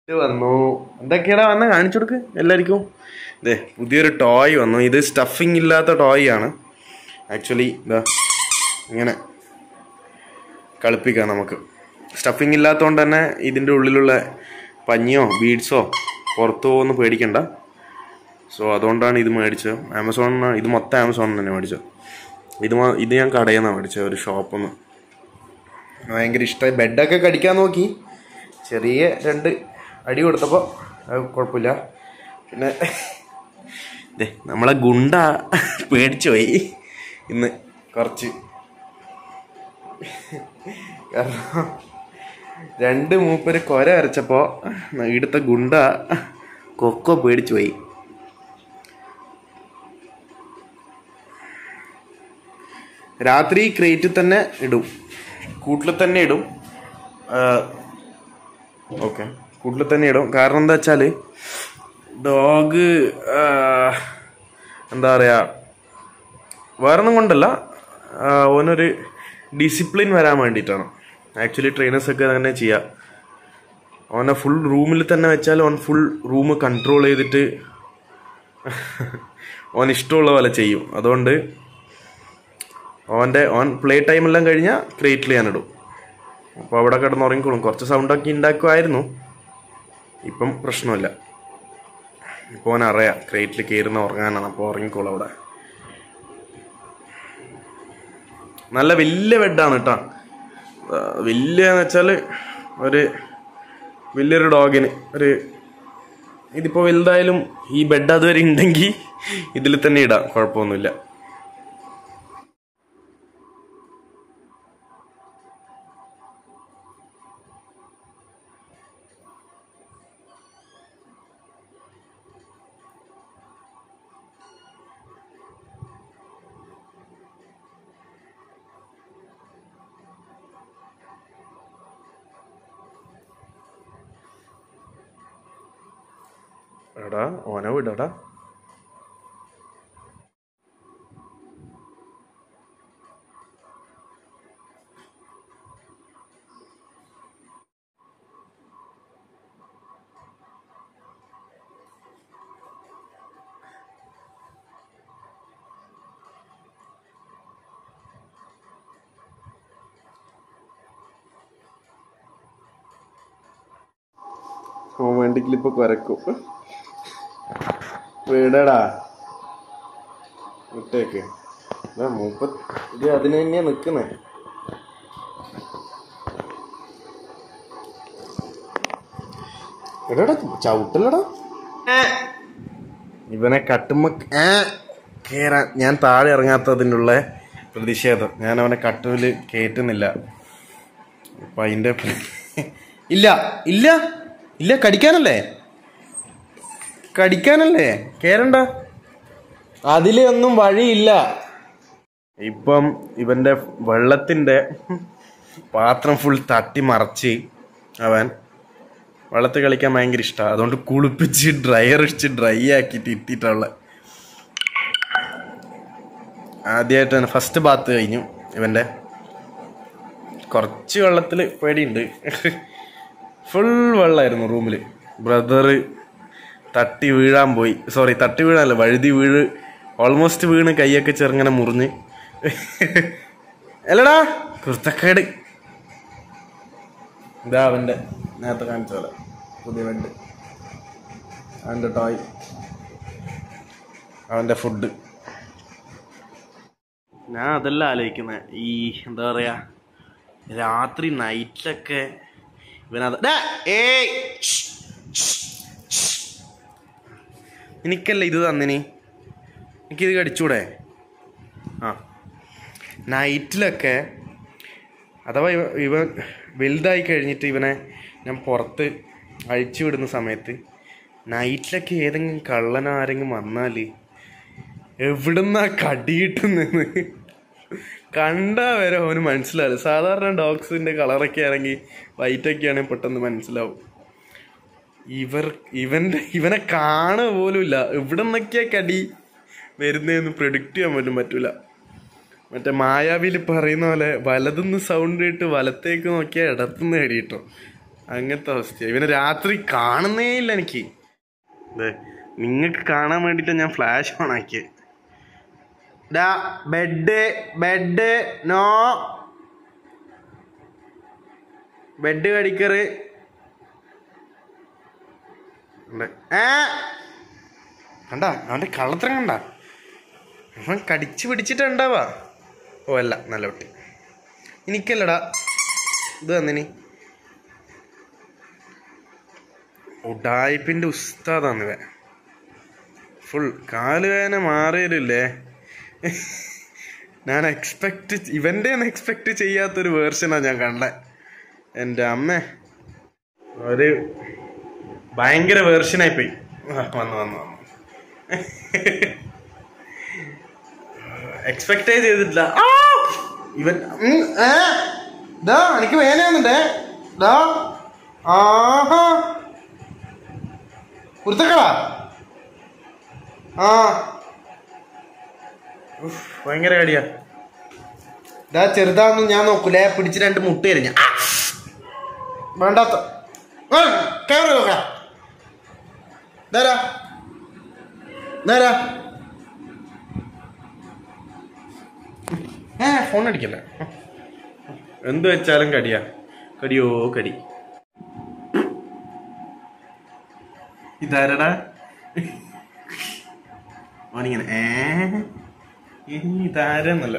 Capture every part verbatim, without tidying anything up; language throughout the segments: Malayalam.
ഇത് വന്നു. എന്തൊക്കെയാടാ വന്ന് കാണിച്ചു കൊടുക്ക് എല്ലാവർക്കും. ഇതേ പുതിയൊരു ടോയ് വന്നു. ഇത് സ്റ്റഫിങ് ഇല്ലാത്ത ടോയ് ആണ്. ആക്ച്വലി ഇതാ ഇങ്ങനെ കളിപ്പിക്കാം നമുക്ക്. സ്റ്റഫിങ് ഇല്ലാത്തതുകൊണ്ട് തന്നെ ഇതിൻ്റെ ഉള്ളിലുള്ള പഞ്ഞിയോ ബീഡ്സോ പുറത്തു പോകുമെന്ന് പേടിക്കണ്ട. സോ അതുകൊണ്ടാണ് ഇത് മേടിച്ചത്. ആമസോണിന് ഇത് മൊത്തം ആമസോണിൽ തന്നെ മേടിച്ചത്. ഇത് ഇത് ഞാൻ കടയിൽ നിന്നാണ് മേടിച്ചത്, ഒരു ഷോപ്പിൽ നിന്ന്. ഭയങ്കര ഇഷ്ടമായി. ബെഡൊക്കെ കടിക്കാൻ നോക്കി, ചെറിയ രണ്ട് അടി കൊടുത്തപ്പോൾ അത് കുഴപ്പമില്ല. പിന്നെ ഇതേ നമ്മളെ ഗുണ്ട പേടിച്ചു പോയി ഇന്ന് കുറച്ച്. കാരണം രണ്ട് മൂപ്പര് കൊര അരച്ചപ്പോൾ ഇവിടുത്തെ ഗുണ്ട കൊക്കോ പേടിച്ചു പോയി. രാത്രി ക്രേറ്റിൽ തന്നെ ഇടും, കൂട്ടിൽ തന്നെ ഇടും. ഓക്കെ, കൂട്ടിൽ തന്നെ ഇടും. കാരണം എന്താ വെച്ചാൽ ഡോഗ് എന്താ പറയുക, വേറൊന്നും കൊണ്ടല്ല, ഓനൊരു ഡിസിപ്ലിൻ വരാൻ വേണ്ടിയിട്ടാണ്. ആക്ച്വലി ട്രെയിനേഴ്സൊക്കെ അങ്ങനെ ചെയ്യുക. ഓനെ ഫുൾ റൂമിൽ തന്നെ വെച്ചാൽ ഓൻ ഫുൾ റൂം കൺട്രോൾ ചെയ്തിട്ട് ഓൻ ഇഷ്ടമുള്ള പോലെ ചെയ്യും. അതുകൊണ്ട് ഓൻ്റെ ഓൻ പ്ലേ ടൈമെല്ലാം കഴിഞ്ഞാൽ ക്രേറ്റിൽ ഞാനിടും. അപ്പോൾ അവിടെ കിടന്ന് ഉറങ്ങിക്കോളും. കുറച്ച് സൗണ്ടൊക്കെ ഉണ്ടാക്കുമായിരുന്നു, ഇപ്പം പ്രശ്നമില്ല. ഇപ്പോൾ ഓനറിയാം ക്രേറ്റിൽ കയറുന്ന ഉറങ്ങാനാണ്, അപ്പോൾ ഉറങ്ങിക്കോളും അവിടെ. നല്ല വലിയ ബെഡാണ് കേട്ടോ. വലിയന്ന് വെച്ചാൽ ഒരു വലിയൊരു ഡോഗിന് ഒരു ഇതിപ്പോൾ വലുതായാലും ഈ ബെഡ് അതുവരെ ഉണ്ടെങ്കിൽ ഇതിൽ തന്നെ ഇടാം, കുഴപ്പമൊന്നുമില്ല. എടാ ഓനെ വിടടാ. ഓൻ വേണ്ടെങ്കിൽ ഇപ്പൊ കുരക്കും. വീടടാ വിട്ടേക്ക്. മൂപ്പ ഇത് അതിന് തന്നെയാ നിക്കുന്നേ. എടാടാ ചവിട്ടല്ലടാ. ഇവനെ കട്ടുമ്പോ കേറാൻ ഞാൻ താഴെ ഇറങ്ങാത്തതിനുള്ള പ്രതിഷേധം. ഞാൻ അവനെ കട്ടുവില് കയറ്റുന്നില്ല. അപ്പൊ അതിന്റെ ഇല്ല ഇല്ല ഇല്ല കടിക്കാനല്ലേ കടിക്കാനല്ലേ കേറണ്ട. അതിലെ ഒന്നും വഴിയില്ല. ഇപ്പം ഇവന്റെ വെള്ളത്തിന്റെ പാത്രം ഫുൾ തട്ടി മറച്ച് അവൻ വെള്ളത്തിൽ കളിക്കാൻ ഭയങ്കര ഇഷ്ടമാണ്. അതുകൊണ്ട് കുളിപ്പിച്ച് ഡ്രയർ ഇടിച്ച് ഡ്രൈ ആക്കിയിട്ട് ഇട്ടിട്ടുള്ള ആദ്യമായിട്ട് തന്നെ ഫസ്റ്റ് ബാത്ത് കഴിഞ്ഞു. ഇവന്റെ കുറച്ച് വെള്ളത്തിൽ പേടിയുണ്ട്. ഫുൾ വെള്ളമായിരുന്നു റൂമിൽ. ബ്രദറ് തട്ടി വീഴാൻ പോയി. സോറി തട്ടി വീഴാനല്ല, വഴുതി വീഴ് ഓൾമോസ്റ്റ് വീണ് കൈയൊക്കെ ചെറുങ്ങനെ മുറിഞ്ഞ്. അല്ലടാ കുർത്തക്കേട്. ഇതാ അവൻ്റെ നേരത്തെ കാണിച്ച പോലെ പുതിയ ബെഡ്, അവൻ്റെ ടോയ്, അവൻ്റെ ഫുഡ്. ഞാൻ അതെല്ലാം ആലോചിക്കുന്നത്. ഈ എന്താ പറയുക, രാത്രി നൈറ്റിലൊക്കെ ഇവനത് ഏയ് എനിക്കല്ല ഇത് തന്നിനി, എനിക്കിത് കടിച്ചൂടെ? ആ നൈറ്റിലൊക്കെ അഥവാ ഇവ ഇവ വലുതായി കഴിഞ്ഞിട്ട് ഇവനെ ഞാൻ പുറത്ത് അഴിച്ചു വിടുന്ന സമയത്ത് നൈറ്റിലൊക്കെ ഏതെങ്കിലും കള്ളനോ ആരെങ്കിലും വന്നാൽ എവിടുന്നാ കടിയിട്ടുന്നെന്ന് കണ്ടാൽ വരെ അവന് മനസ്സിലാവും. സാധാരണ ഡോഗ്സിൻ്റെ കളറൊക്കെ ആണെങ്കിൽ വൈറ്റൊക്കെ ആണെങ്കിൽ പെട്ടെന്ന് മനസ്സിലാവും. ഇവർ ഇവൻ്റെ ഇവനെ കാണുക പോലും ഇല്ല. എവിടെ നിന്നൊക്കെയാ കടി വരുന്നതെന്ന് പ്രെഡിക്റ്റ് ചെയ്യാൻ പോലും പറ്റൂല. മറ്റേ മായാവിൽ പറയുന്ന പോലെ വലതുനിന്ന് സൗണ്ട് കേട്ട് വലത്തേക്ക് നോക്കിയാൽ ഇടത്തുനിന്ന് കടി കിട്ടും. അങ്ങനത്തെ അവസ്ഥ. ഇവനെ രാത്രി കാണുന്നേ ഇല്ല എനിക്ക്. അതെ, നിങ്ങൾക്ക് കാണാൻ വേണ്ടിയിട്ടാണ് ഞാൻ ഫ്ലാഷ് ഓൺ ആക്കിയത്. ഡാ ബെഡ് ബെഡ് നോ ബെഡ് കടിക്കറ്. ഏ കണ്ട അവൻ്റെ കള്ളത്തരം കണ്ട, അവൻ കടിച്ചു പിടിച്ചിട്ടുണ്ടാവാ. ഓ അല്ല, നല്ല കുട്ടി. എനിക്കല്ലടാ ഇത് തന്നിനി. ഉഡായിപ്പിൻ്റെ ഉസ്താദാണ് ഇവൻ. ഫുൾ കാലുവേദന മാറിയില്ലേ. ഞാൻ എക്സ്പെക്റ്റ് ഇവൻ്റെ ഒന്ന് എക്സ്പെക്റ്റ് ചെയ്യാത്തൊരു വേർഷനാണ് ഞാൻ കണ്ടത്. എൻ്റെ അമ്മ ഒരു ഭയങ്കര വേർഷനായിപ്പോയി. വന്നു വന്നു വന്നു എക്സ്പെക്റ്റേ ചെയ്തിട്ടില്ല ഇവൻ. ഡാ എനിക്ക് വേനയാന്നുണ്ടേ. ഡാ ആഹാ കുരുത്തക്കളാ. ആ ഭയങ്കര കടിയാ. ഇതാ ചെറുതാന്നും ഞാൻ നോക്കൂലേ, പിടിച്ച് രണ്ട് മുട്ട എറിഞ്ഞ വേണ്ടാത്ത കയറി നോക്കാം. നേരാ നേരാ ഏ ഫോൺ അടിക്കല്ലേ. എന്ത് വെച്ചാലും കടിയാ, കടിയോ കടി. ഇതാരടാ ഓനിങ്ങനെ ഏ ഇതാരെന്നല്ലോ.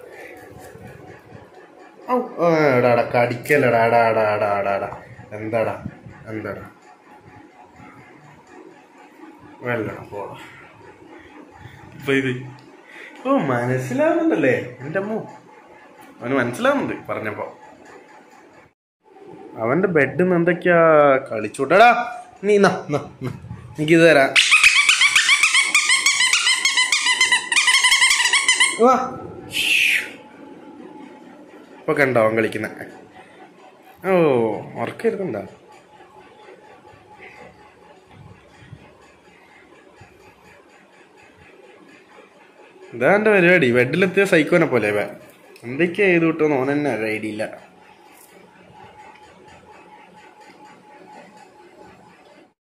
എടാടാ കടിക്കല്ലടാടാടാടാടാടാ. എന്താടാ എന്താടാ വെല്ലടാ പോടാ. ഇപ്പൊ ഇത് ഓ മനസ്സിലാവുന്നുണ്ടല്ലേ എൻ്റെ അമ്മ. അവന് മനസ്സിലാവുന്നുണ്ട് പറഞ്ഞപ്പോ. അവന്റെ ബെഡിൽ നിന്ന് എന്തൊക്കെയാ കളിച്ചോട്ടടാ. നീ എനിക്കിത് തരാം. ഇപ്പൊ കണ്ടോ അവൻ കളിക്കുന്ന. ഓ ഉറക്കരുന്നുണ്ടോ. ഇതാ എൻ്റെ പരിപാടി. ബെഡിലെത്തിയ സൈക്കോനെ പോലെ എന്തൊക്കെയാ ചെയ്തു കിട്ടുമെന്ന് ഓൻ തന്നെ ഐഡിയ ഇല്ല.